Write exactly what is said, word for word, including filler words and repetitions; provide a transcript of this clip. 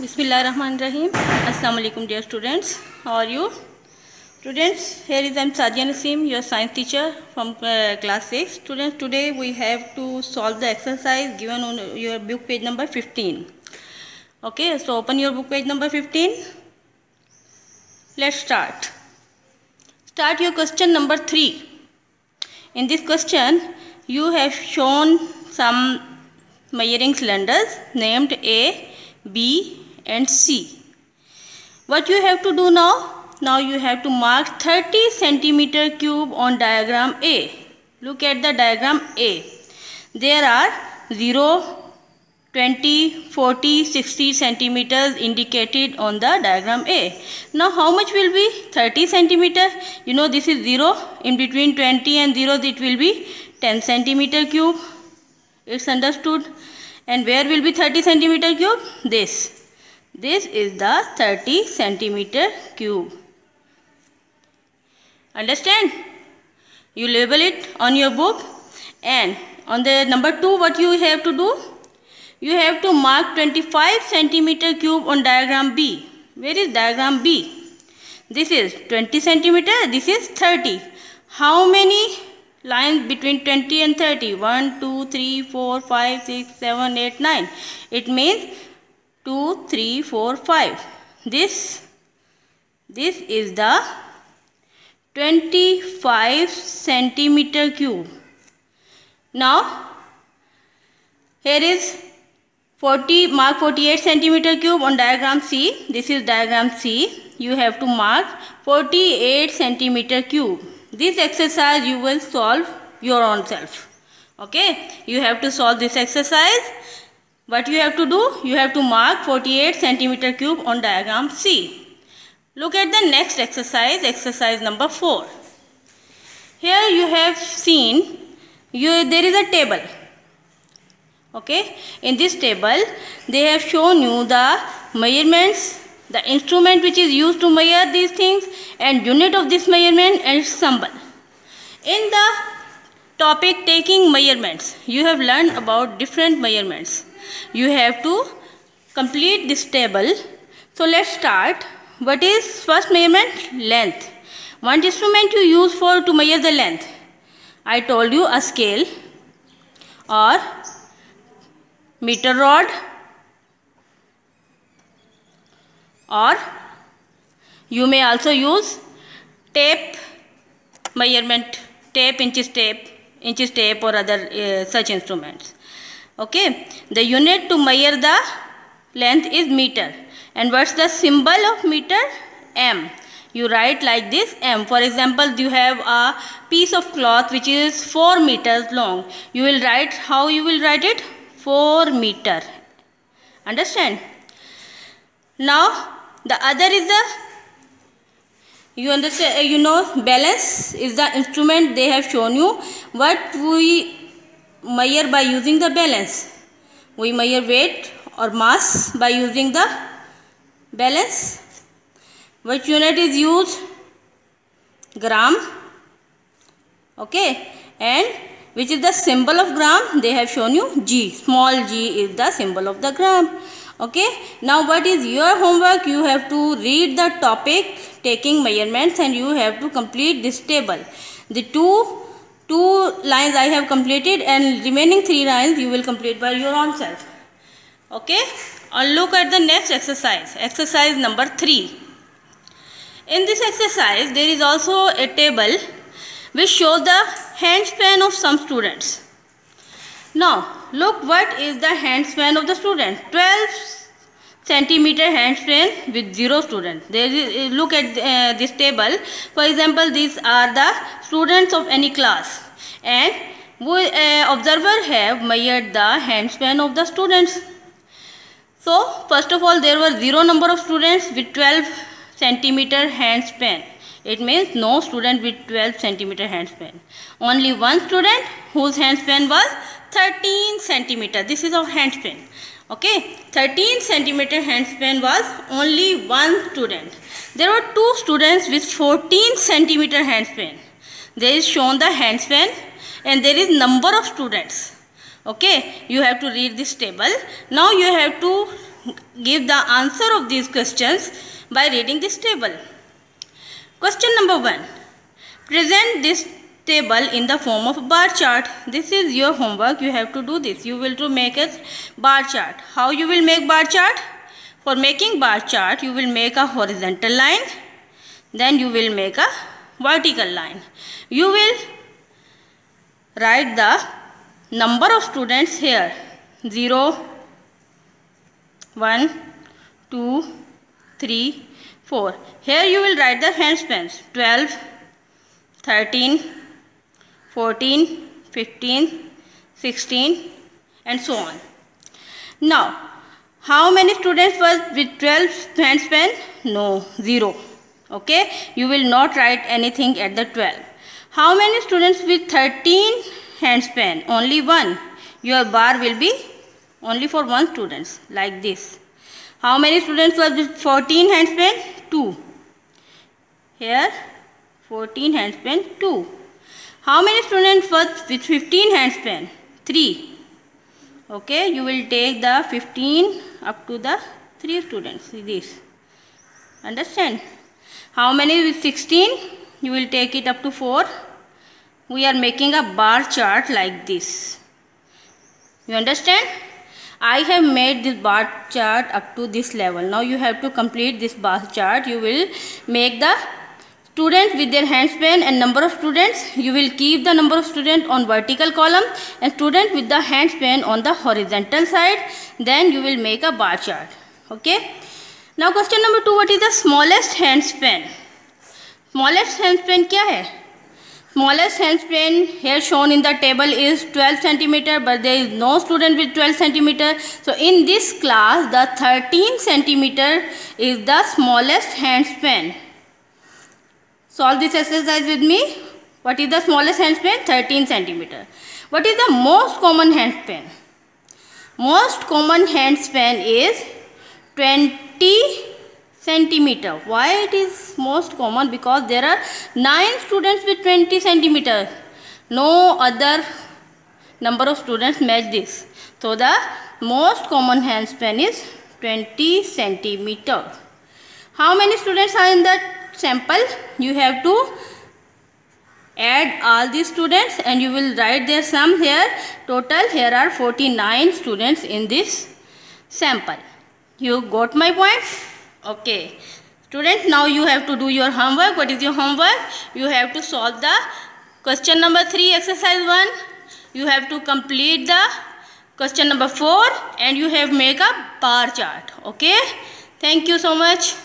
Bismillahirrahmanirrahim. Assalamu alaikum dear students. How are you? Students, here is I am Sadia Naseem, your science teacher from uh, class six. Students, today we have to solve the exercise given on your book page number fifteen. Okay, so open your book page number fifteen. Let's start. Start your question number three. In this question, you have shown some measuring cylinders named A, B and C. What you have to do now? Now you have to mark thirty centimeter cube on diagram A. Look at the diagram A. There are zero, twenty, forty, sixty centimeters indicated on the diagram A. Now how much will be thirty centimeter? You know this is zero. In between twenty and zero it will be ten centimeter cube. It's understood. And where will be thirty centimeter cube? This. This is the thirty centimeter cube. Understand? You label it on your book, and on the number two what you have to do? You have to mark twenty-five centimeter cube on diagram B. Where is diagram B? This is twenty centimeter, this is thirty. How many lines between twenty and thirty? one, two, three, four, five, six, seven, eight, nine. It means two, three, four, five. This, this is the twenty-five centimeter cube. Now, here is forty, mark forty-eight centimeter cube on diagram C. This is diagram C. You have to mark forty-eight centimeter cube. This exercise you will solve your own self. Okay, you have to solve this exercise. What you have to do? You have to mark forty-eight centimeter cube on diagram C. Look at the next exercise, exercise number four. Here you have seen you there is a table. Okay, in this table they have shown you the measurements, the instrument which is used to measure these things, and unit of this measurement and symbol. In the topic taking measurements, you have learned about different measurements. You have to complete this table. So let's start. What is first measurement? Length. What instrument you use for to measure the length? I told you a scale or meter rod, or you may also use tape measurement, tape, inches tape, inches tape or other uh, such instruments. Okay, the unit to measure the length is meter. And what's the symbol of meter? M. You write like this, M. For example, you have a piece of cloth which is four meters long. You will write, how you will write it? four meter. Understand? Now, the other is the, you understand, you know, balance is the instrument they have shown you. What we measure by using the balance? We measure weight or mass by using the balance. Which unit is used? Gram. Okay, and which is the symbol of gram? They have shown you G. Small g is the symbol of the gram. Okay, now what is your homework? You have to read the topic taking measurements and you have to complete this table. The two two lines I have completed, and remaining three lines you will complete by your own self. Okay, and look at the next exercise, exercise number three. In this exercise there is also a table which shows the hand span of some students. Now look, what is the hand span of the student? twelve centimeter hand span with zero students. There is, look at uh, this table. For example, these are the students of any class, and we, uh, observer have measured the hand span of the students. So first of all, there were zero number of students with twelve centimeter hand span. It means no student with twelve centimeter hand span. Only one student whose hand span was thirteen centimeter. This is our hand span. Okay, thirteen centimeter hand span was only one student. There were two students with fourteen centimeter hand span. There is shown the hand span and there is number of students. Okay, you have to read this table. Now you have to give the answer of these questions by reading this table. Question number one. Present this table in the form of bar chart. This is your homework. You have to do this. You will to make a bar chart. How you will make bar chart? For making bar chart, you will make a horizontal line. Then you will make a vertical line. You will write the number of students here. zero, one, two, three, four. Here you will write the hand spans. twelve, thirteen, fourteen, fifteen, sixteen and so on. Now, how many students were with twelve hand span? No, zero. Okay, you will not write anything at the twelve. How many students with thirteen hand span? Only one. Your bar will be only for one student, like this. How many students were with fourteen hand span? two. Here, fourteen hand span, two. How many students were with fifteen hand span? three. Okay, you will take the fifteen up to the three students, this. Understand? How many with sixteen? You will take it up to four. We are making a bar chart like this. You understand? I have made this bar chart up to this level. Now you have to complete this bar chart. You will make the students with their hand span and number of students. You will keep the number of students on vertical column and student with the hand span on the horizontal side. Then you will make a bar chart. Okay. Now question number two. What is the smallest hand span? Smallest hand span क्या है? Smallest hand span here shown in the table is twelve centimeter, but there is no student with twelve centimeter. So in this class, the thirteen centimeter is the smallest hand span. Solve this exercise with me. What is the smallest hand span? thirteen centimeter. What is the most common hand span? Most common hand span is twenty centimeter. Why it is most common? Because there are nine students with twenty centimeter. No other number of students match this. So the most common hand span is twenty centimeter. How many students are in that sample? You have to add all these students and you will write their sum here. Total here are forty-nine students in this sample. You got my point? Okay. Students, now you have to do your homework. What is your homework? You have to solve the question number three, exercise one. You have to complete the question number four and you have make a bar chart. Okay. Thank you so much.